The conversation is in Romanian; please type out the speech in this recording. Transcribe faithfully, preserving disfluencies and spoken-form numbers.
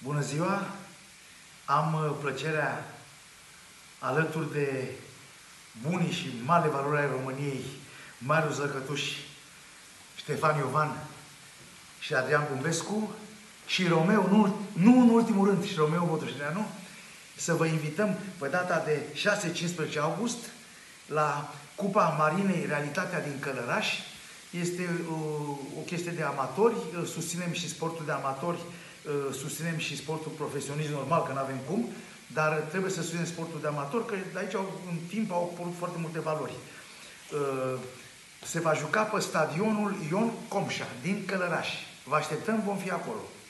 Bună ziua! Am plăcerea, alături de bunii și mari valori ai României, Marius Lăcătuș, Ștefan Iovan și Adrian Bumbescu și Romeo, nu, nu în ultimul rând, și Romeo Botoșneanu, să vă invităm pe data de șase cincisprezece august la Cupa Marinei Realitatea din Călăraș. Este o, o chestie de amatori, susținem și sportul de amatori, susținem și sportul profesionist, normal că nu avem cum, dar trebuie să susținem sportul de amatori, că de aici au, în timp au apărut foarte multe valori. Se va juca pe stadionul Ion Comșa din Călăraș. Vă așteptăm, vom fi acolo.